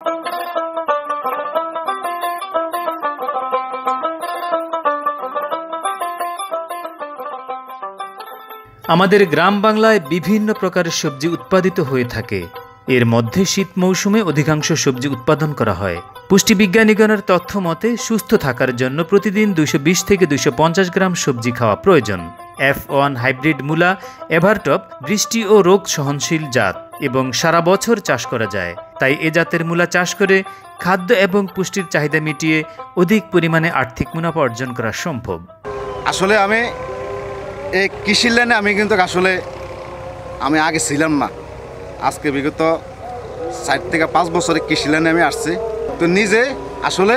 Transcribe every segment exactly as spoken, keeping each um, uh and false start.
আমাদের গ্রাম বাংলায় বিভিন্ন প্রকারের সবজি উৎপাদিত হয়ে থাকে। এর মধ্যে শীত মৌসুমে অধিকাংশ সবজি উৎপাদন করা হয়। পুষ্টিবিজ্ঞানীগণের তথ্য মতে সুস্থ থাকার জন্য প্রতিদিন দুইশো বিশ থেকে দুইশো পঞ্চাশ গ্রাম সবজি খাওয়া প্রয়োজন। এফ ওয়ান হাইব্রিড মূলা এভারটপ বৃষ্টি ও রোগ সহনশীল জাত এবং সারা বছর চাষ করা যায়। তাই এ জাতের মূলা চাষ করে খাদ্য এবং পুষ্টির চাহিদা মিটিয়ে অধিক পরিমাণে আর্থিক মুনাফা অর্জন করা সম্ভব। আসলে আমি এই কৃষির লাইনে আমি কিন্তু আসলে আমি আগে ছিলাম না। আজকে বিগত চার থেকে পাঁচ বছরে কৃষি লাইনে আমি আসছি। তো নিজে আসলে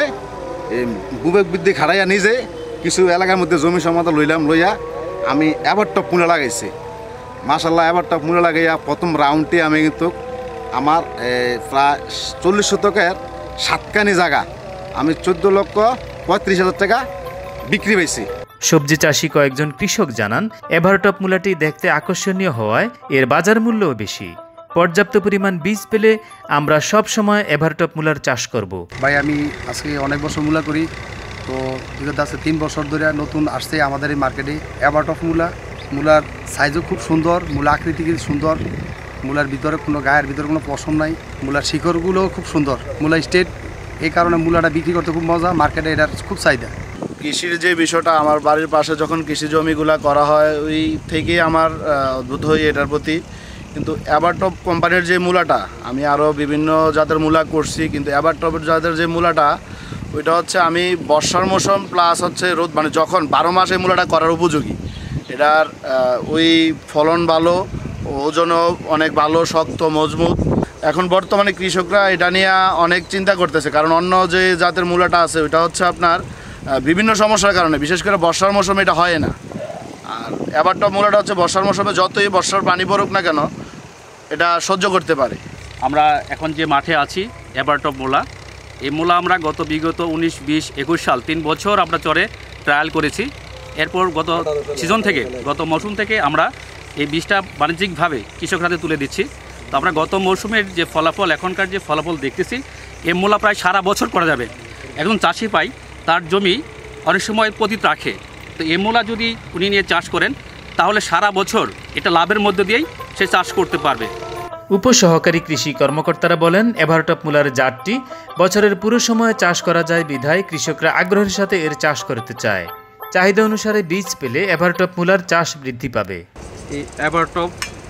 বিবেক বুদ্ধি খাড়াইয়া নিজে কিছু এলাকার মধ্যে জমি সমাধা লইলাম, লইয়া আমি এভারটপ মূলা লাগাইছি। মাশাল্লাহ এভারটপ মূলা লাগাইয়া প্রথম রাউন্ডে আমি কিন্তু আমার প্রায় চল্লিশ শতকের সাতকানি জায়গা আমি চোদ্দ লক্ষ পঁয়ত্রিশ হাজার টাকা বিক্রি পেয়েছি। সবজি চাষি কয়েকজন কৃষক জানান, এভারটপ মূলাটি দেখতে আকর্ষণীয় হওয়ায় এর বাজার মূল্যও বেশি। পর্যাপ্ত পরিমাণ বীজ পেলে আমরা সব সময় এভারটপ মূলার চাষ করব। ভাই আমি আজকে অনেক বছর মূলা করি, তো বিগত আছে তিন বছর ধরে নতুন আসছে আমাদের এই মার্কেটে এভারটপ মূলা। মূলার সাইজও খুব সুন্দর, মূলা আকৃতি সুন্দর, মূলার ভিতরে কোনো গায়ের ভিতরে কোনো পশম নাই, মূলার শিকড়গুলোও খুব সুন্দর, মূলা স্টেট। এই কারণে মূলাটা বিক্রি করতে খুব মজা, মার্কেটে এটার খুব চাহিদা। কৃষির যে বিষয়টা, আমার বাড়ির পাশে যখন কৃষি জমিগুলা করা হয় ওই থেকেই আমার উদ্বুদ্ধ হই এটার প্রতি। কিন্তু এভারটপ কোম্পানির যে মূলাটা, আমি আরও বিভিন্ন জাতের মূলা করছি, কিন্তু এভারটপের জাতের যে মূলাটা ওইটা হচ্ছে আমি বর্ষার মৌসুম প্লাস হচ্ছে রোদ, মানে যখন বারো মাস এই মূলাটা করার উপযোগী। এটার ওই ফলন ভালো, ওজনও অনেক ভালো, শক্ত মজবুত। এখন বর্তমানে কৃষকরা এটা নিয়ে অনেক চিন্তা করতেছে, কারণ অন্য যে জাতের মূলাটা আছে ওইটা হচ্ছে আপনার বিভিন্ন সমস্যার কারণে, বিশেষ করে বর্ষার মৌসুমে এটা হয় না। আর এভারটপ মূলাটা হচ্ছে বর্ষার মৌসুমে যতই বর্ষার পানি পড়ুক না কেন এটা সহ্য করতে পারে। আমরা এখন যে মাঠে আছি এভারটপ মূলা, এই মূলা আমরা গত বিগত উনিশ বিশ একুশ সাল তিন বছর আমরা চরে ট্রায়াল করেছি। এরপর গত সিজন থেকে গত মৌসুম থেকে আমরা এই বীজটা বাণিজ্যিকভাবে কৃষকরা হাতে তুলে দিচ্ছি। তো আমরা গত মৌসুমের যে ফলাফল, এখনকার যে ফলাফল দেখতেছি, এই মূলা প্রায় সারা বছর করা যাবে। একজন চাষি পাই তার জমি অনেক সময় পতিত রাখে, তো এই মূলা যদি উনি নিয়ে চাষ করেন তাহলে সারা বছর এটা লাভের মধ্য দিয়েই সে চাষ করতে পারবে। উপসহকারী কৃষি কর্মকর্তারা বলেন, এভারটপ মূলার জাতটি বছরের পুরো সময় চাষ করা যায় বিধায় কৃষকরা আগ্রহের সাথে এর চাষ করতে চায়। চাহিদা অনুসারে বীজ পেলে এভারটপ মূলার চাষ বৃদ্ধি পাবে। এই এভারটপ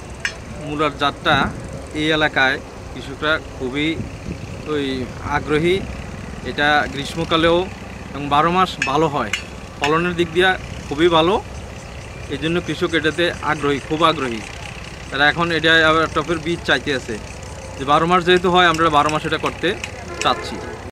মূলার জাতটা এই এলাকায় কৃষকরা খুবই ওই আগ্রহী। এটা গ্রীষ্মকালেও এবং বারো মাস ভালো হয়, ফলনের দিক দিয়ে খুবই ভালো। এই জন্য কৃষক এটাতে আগ্রহী, খুব আগ্রহী। তারা এখন এটা এভারটপের বীজ চাইতে আছে, যে বারো মাস যেহেতু হয় আমরা বারো মাস এটা করতে চাচ্ছি।